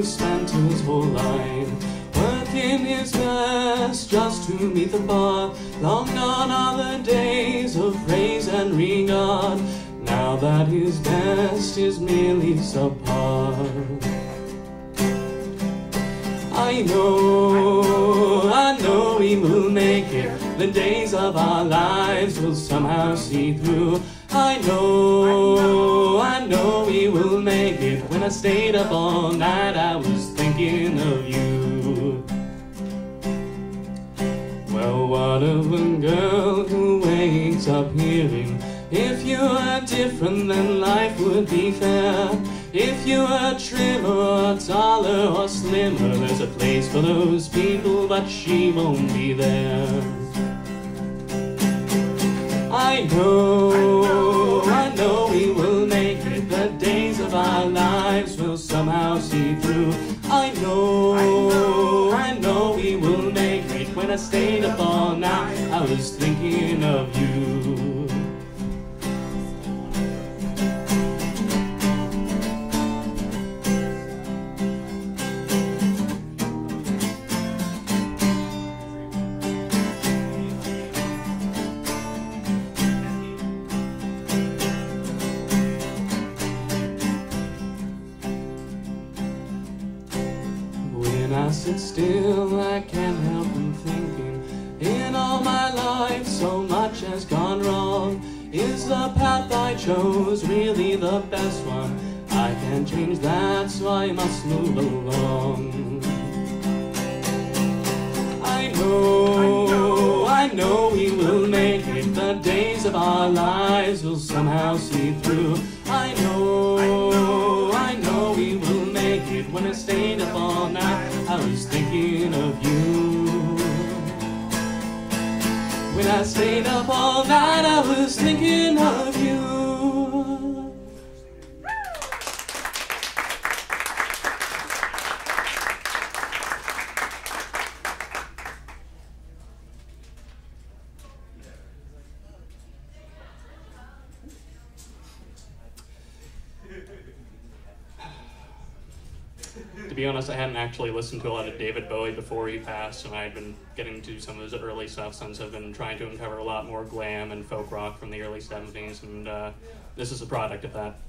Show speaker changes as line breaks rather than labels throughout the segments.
who spent his whole life working his best just to meet the bar, long gone are the days of praise and regard, now that his best is merely subpar. I know we will make it, the days of our lives will somehow see through. I know we will make it. When I stayed up all night, I was thinking of you. Well, what of a girl who wakes up hearing, if you were different then life would be fair. If you were trimmer or taller or slimmer, there's a place for those people, but she won't be there. I know we will make it, the days of our lives will somehow see through. I know we will make it. When I stayed up all night, I was thinking of you. When I sit still, I can't help from thinking, in all my life so much has gone wrong. Is the path I chose really the best one? I can't change that, so I must move along. I know we will make it, the days of our lives will somehow see through. I know we will make it. When I stayed up all night, I was thinking of you. When I stayed up all night, I was thinking of you. To be honest, I hadn't actually listened to a lot of David Bowie before he passed, and I had been getting to some of his early stuff since I've been trying to uncover a lot more glam and folk rock from the early 70s, and this is a product of that.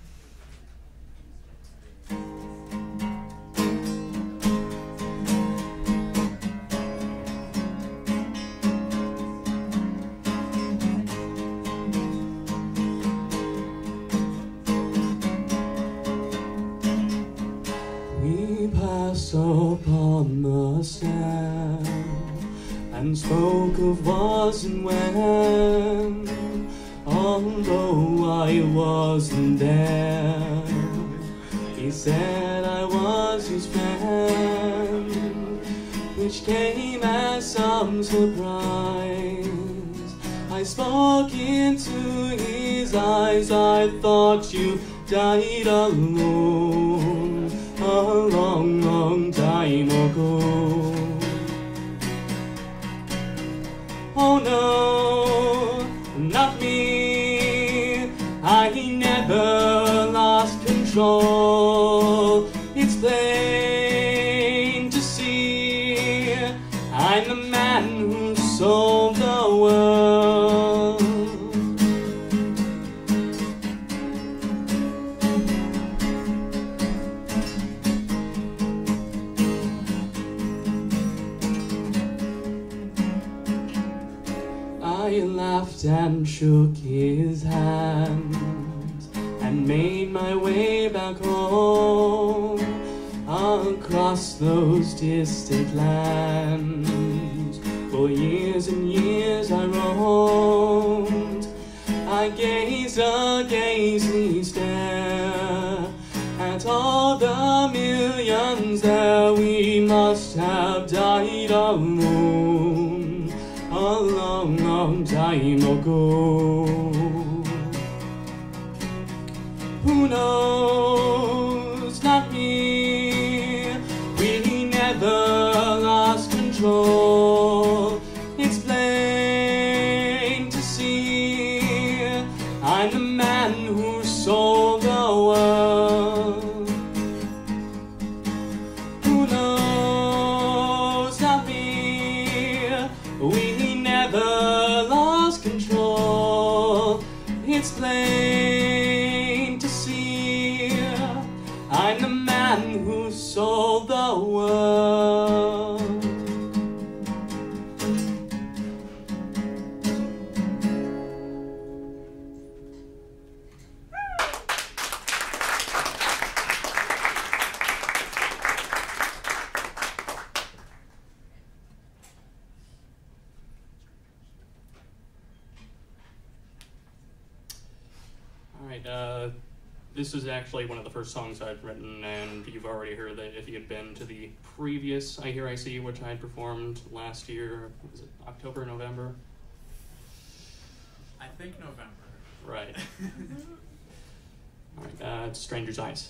We passed upon the sand and spoke of was and when, although I wasn't there. He said I was his friend, which came as some surprise. I spoke into his eyes, I thought you died alone a long, long time ago. Oh no, not me, I never lost control. It's plain to see, I'm the man who sold the world. I laughed and shook his hand and made my way back home, across those distant lands. For years and years I roamed, I gazed a gazely stare at all the millions there. We must have died alone a long, long time ago. Who knows? Not me. We never lost control. It's plain to see, I'm the man who sold the world. I'm the man who sold the world. This is actually one of the first songs I've written, and you've already heard that if you had been to the previous I Hear I See, which I had performed last year. Was it October, November?
I think November.
Right. All right, it's Stranger's Eyes.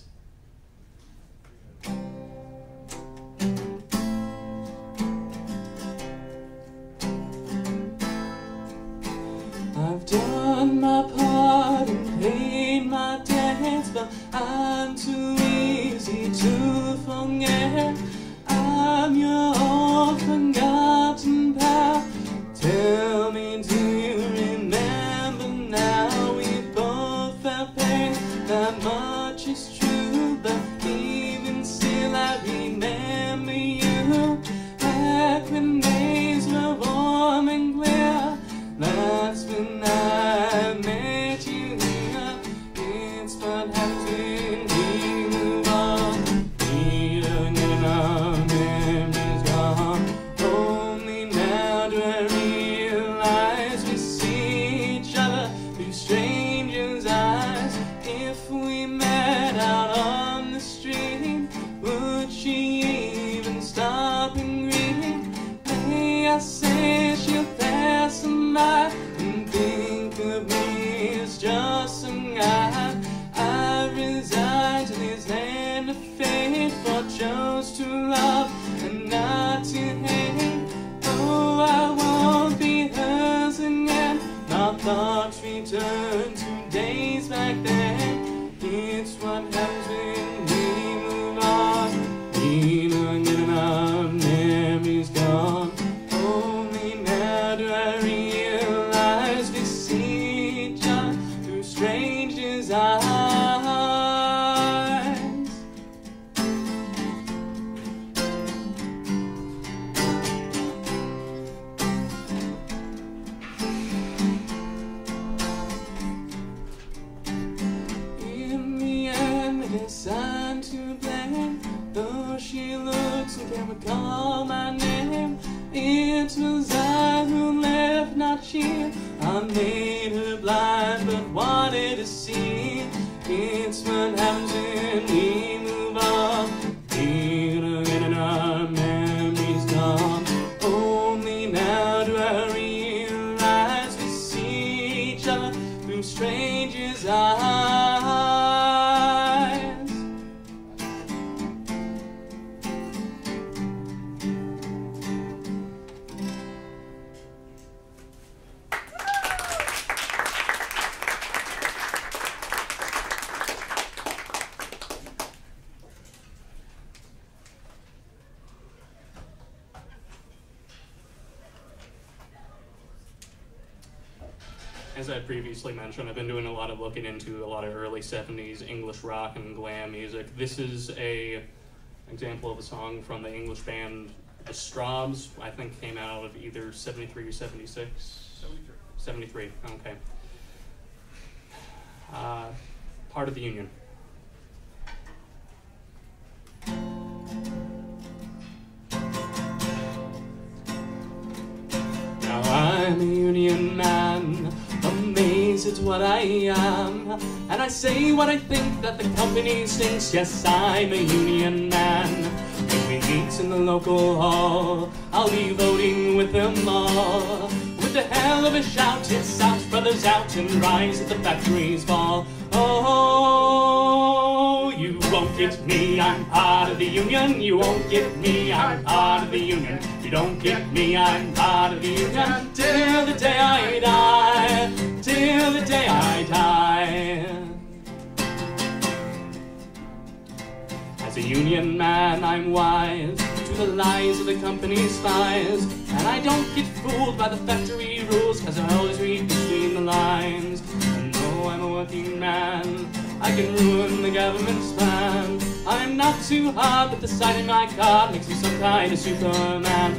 I've done my part and paid my debts, but I'm too easy to forget. I'm your old forgotten pal. Tell me, do you remember now? We both felt pain, that much is true, but even still I remember you. Back when days were warm and clear, that's when I met you here. It's what happens when we move on. Needing and our memories gone. Only now do I realize we see each other through strangers' eyes. If we met out on the street, would she even stop and greet? May I say she'll pass them by and think of me as just some guy. I resigned to this land of fate, for chose to love and not to hate. Oh, I won't be hers again. My thoughts return to days back then. It's what happens when we move on. Needing and our memories gone. Only now do I realize we see each other through strangers' eyes. In the end, I guess I'm to blame. Though she looks and can't recall my name, it was I who left, not she. I made her blind, but wanted to see. It's what happens when we move on. And our memories gone. Only now do I realize we see each other through strangers' eyes. As I previously mentioned, I've been doing a lot of looking into a lot of early 70s English rock and glam music. This is an example of a song from the English band The Strawbs. I think came out of either 73 or 76. 73, okay. Part of the Union. Now I'm a union man, amazed at what I am, and I say what I think that the company thinks. Yes, I'm a union man. When we meet in the local hall, I'll be voting with them all. With a hell of a shout, it's out, brothers out, and rise at the factories fall. Oh, you won't get me, I'm part of the union. You won't get me, I'm part of the union. You don't get me, I'm part of the union. Till the day I die, till the day I die. As a union man, I'm wise to the lies of the company's spies, and I don't get fooled by the factory rules, 'cause I always read between the lines. And though I'm a working man, I can ruin the government's plan. not too hard, but the sight of my God makes me some kind of Superman.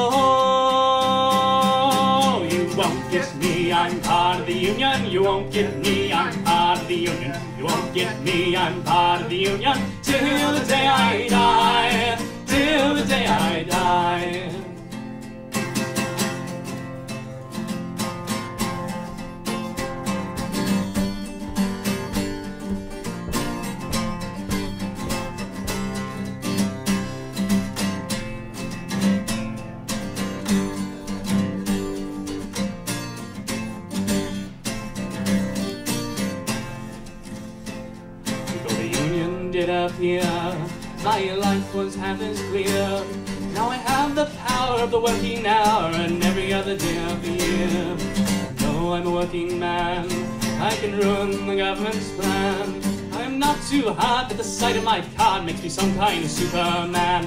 Oh, you won't get me, I'm part of the Union. You won't get me, I'm part of the Union. You won't get me, I'm part of the Union. Till the day I die, till the day I die. Did appear, my life was half as clear. Now I have the power of the working hour and every other day of the year. No, I'm a working man, I can ruin the government's plan. I am not too hard, but the sight of my card makes me some kind of Superman.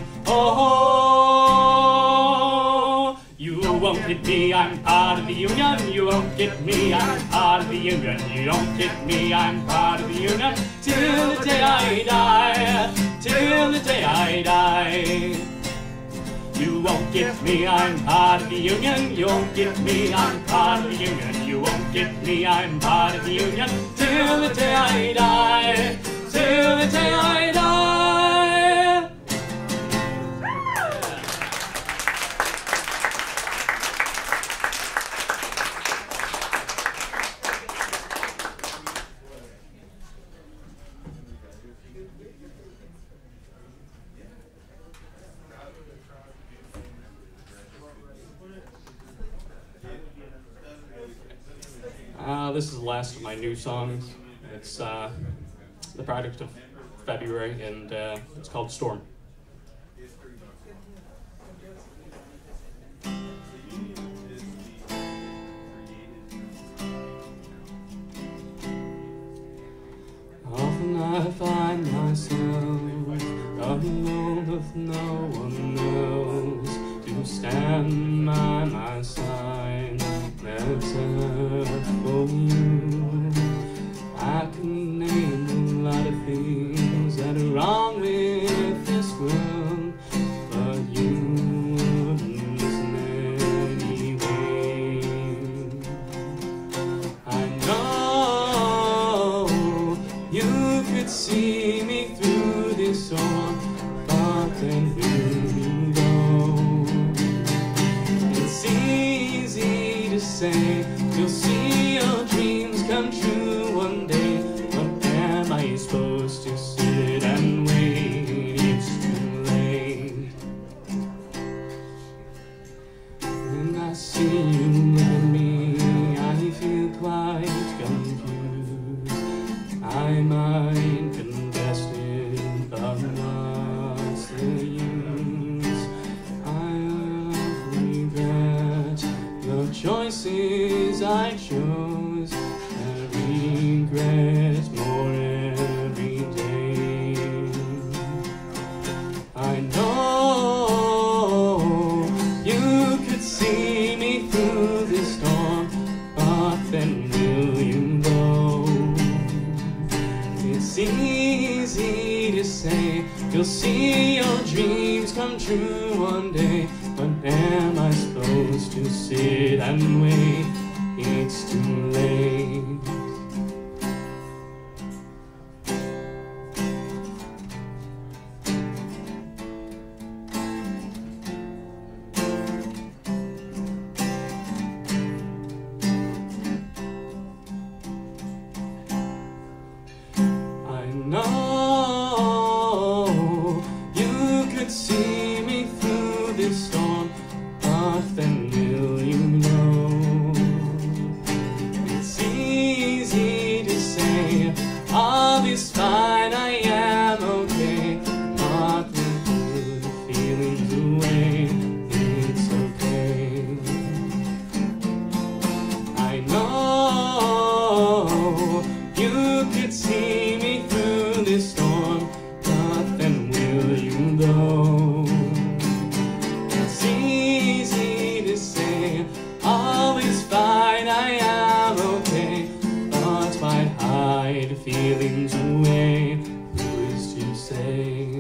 Oh, you won't get me, I'm part of the Union. You won't get me, I'm part of the Union. You don't get me, I'm part of the Union. Till the day I die, till the day I die. You won't get me, I'm part of the Union. You won't get me, I'm part of the Union. You won't get me, I'm part of the Union. Till the day I die, till the day I die. This is the last of my new songs. It's the product of February, and it's called Storm. Often I find myself alone with no one else to stand by my side. That's for you. I can name a lot of things that are wrong with this world, but you wouldn't listen anyway. I know you could see me through this storm, but then will you go? It's easy to say you'll see your dreams come true one day, but am I supposed to sit and wait? It's too late. When I see you look at me, I feel quite confused. I might confess it, but what's the use? I regret the choices I chose. I regret more every day. I know you could see me through this storm, but then will you go? It's easy to say you'll see your dreams come true one day, but am I supposed to sit and wait? It's too late. I know you could see me through this storm, but then will you know? It's easy to say all is fine, I am okay, but we put the feelings away. It's okay. I know you could see me through this storm, but then will you go? It's easy to say all is fine, I am okay, but might hide feelings away. Who is to say?